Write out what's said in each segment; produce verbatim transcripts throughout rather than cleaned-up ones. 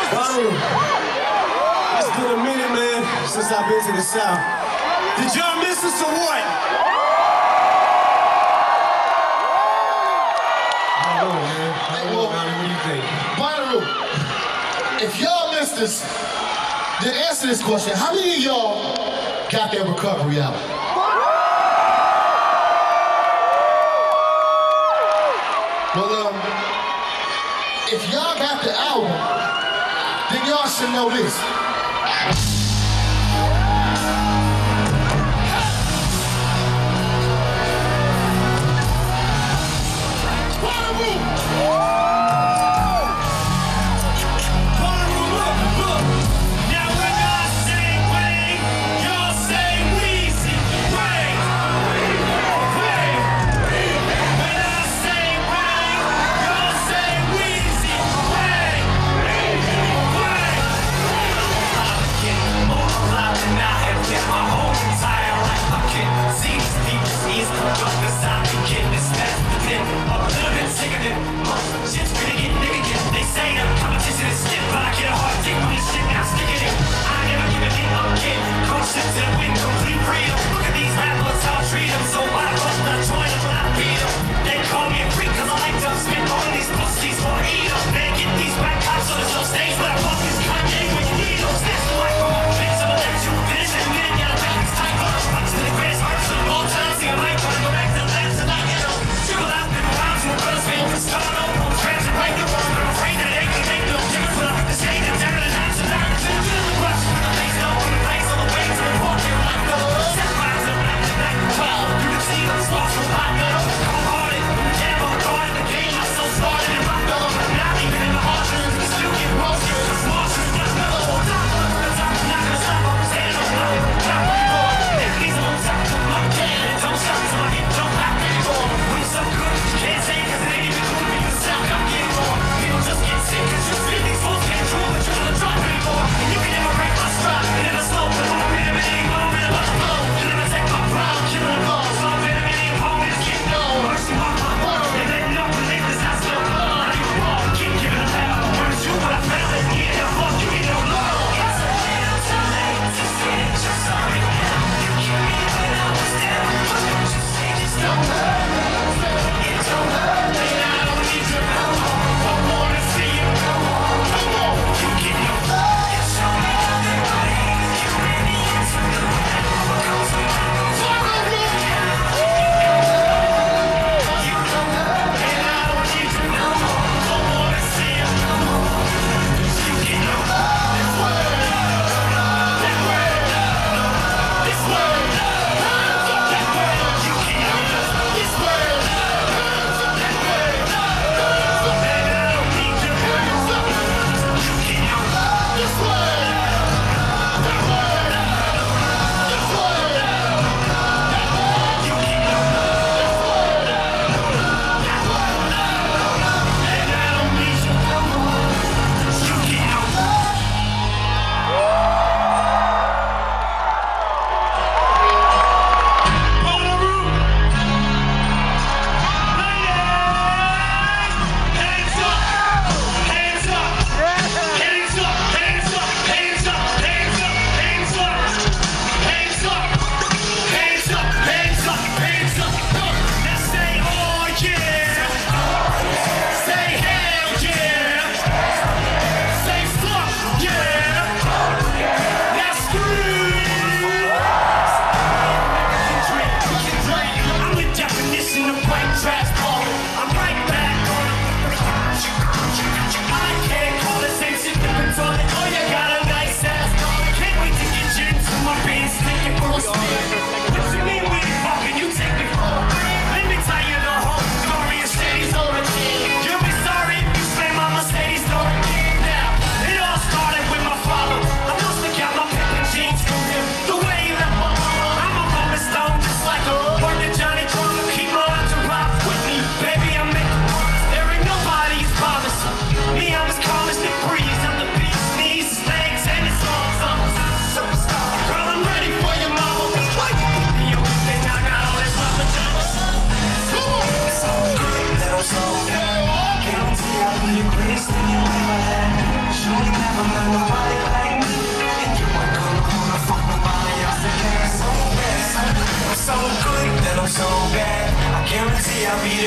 Bonnaroo, it's been a minute, man, since I've been to the South. Did y'all miss us or what? I don't know, man. I don't know, man. What do you think? Bonnaroo, if y'all missed us, then answer this question. How many of y'all got their recovery album? Well, um, if y'all got the album, then y'all should know this.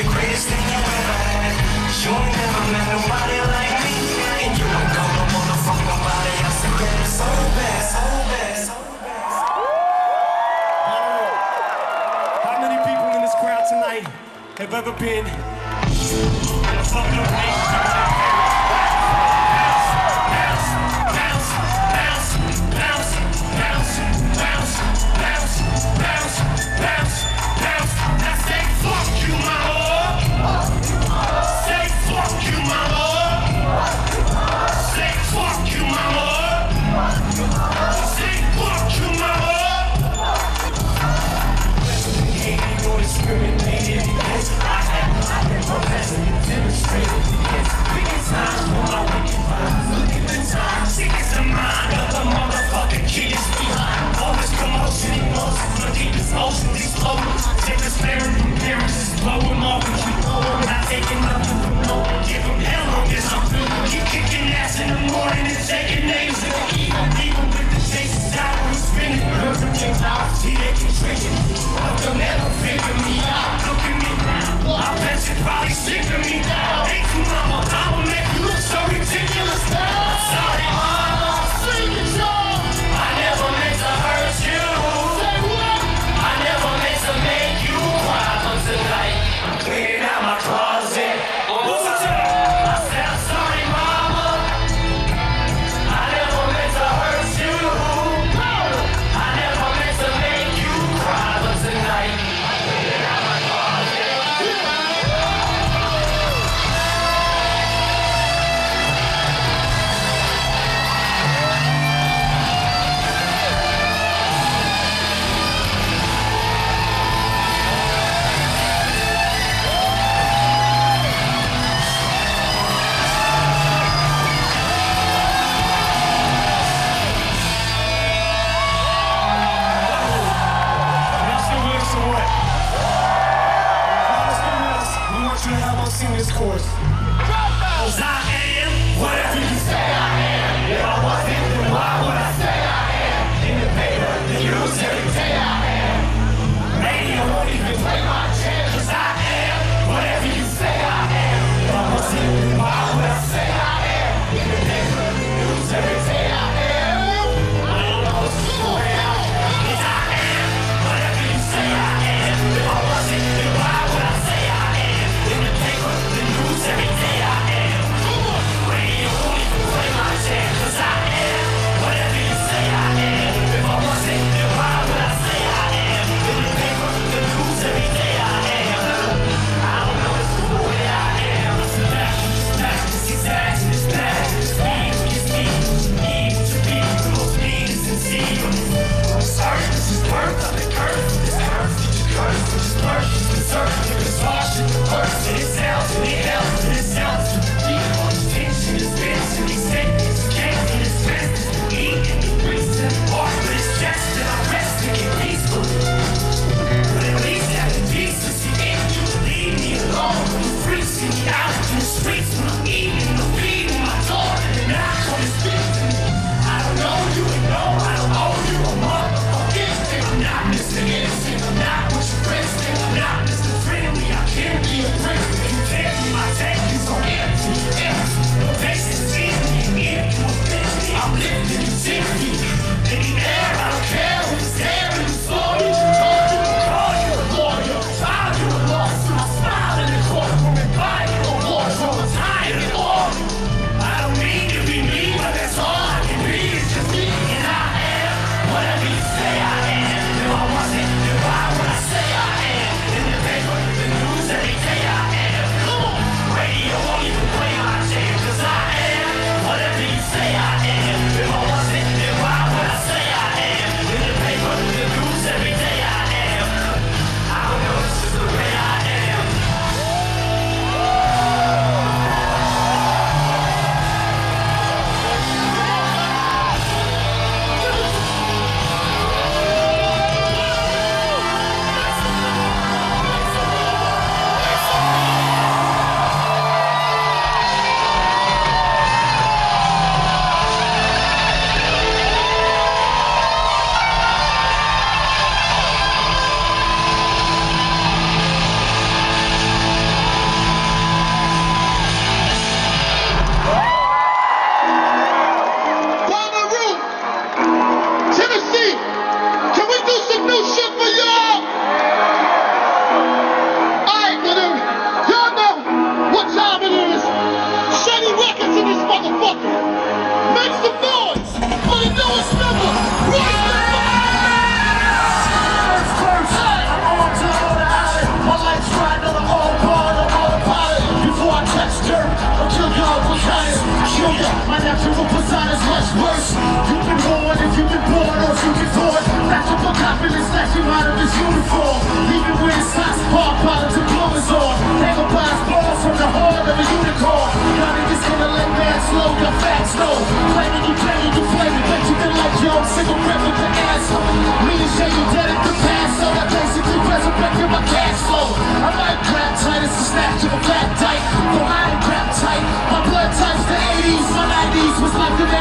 the greatest thing you ever had. You ain't never met nobody like me, and you ain't gonna wanna fuck nobody else again. So bad, so bad, so bad. Bonnaroo, how many people in this crowd tonight have ever been in a fucked up relationship? Discriminated against. I have, I have professed and demonstrated against.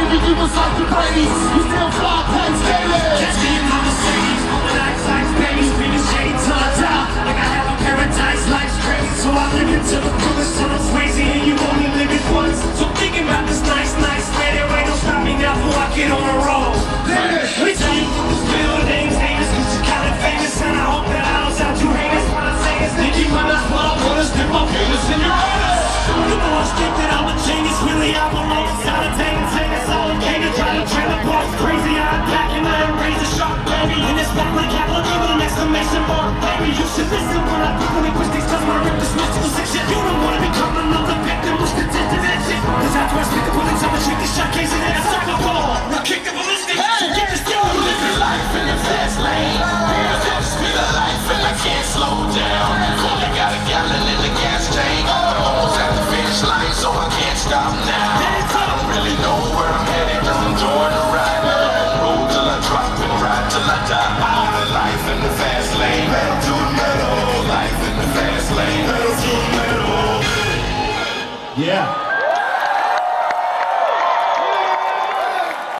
Nigga, you was like the Brady. You still fly planes daily. Catch me in my Mercedes, moving ice like baby, screaming shade turned out like I have a paradise. Life's crazy, so I live it to the fullest till I'm crazy, and you only live it once. So thinking about this nice, nice man, there ain't no stopping now before I get on the road. Let me tell you from this building's haters, cause you're kinda famous, and I hope that I don't sound too heinous when I say it's Nicky, man, that's what I wanna stick my penis in your ass. You know I think that I'm a genius, really I belong inside a tank, take us all okay to try to train the boss crazy. I'm packing, I raise a shark, baby, in this back like capital, give it an exclamation mark, baby. You should listen when I frequently push these cause when I rip this mystical section. You don't wanna become another victim, who's content to that shit. Cause after I speak the bullets, I'ma treat this shot case and then I suck the ball. I kick the ballistic, so get this deal. Living life in the fast lane. Here's the speed of life and I can't slow down. Only got a gallon in the gas tank. I'm almost at the finish line, so I can't stop now. I don't really know where I'm headed, cause I'm doing the ride. Roll till I drop and ride till I die. Living life in the fast lane. Metal to the metal. Life in the fast lane. Metal to the metal. Yeah.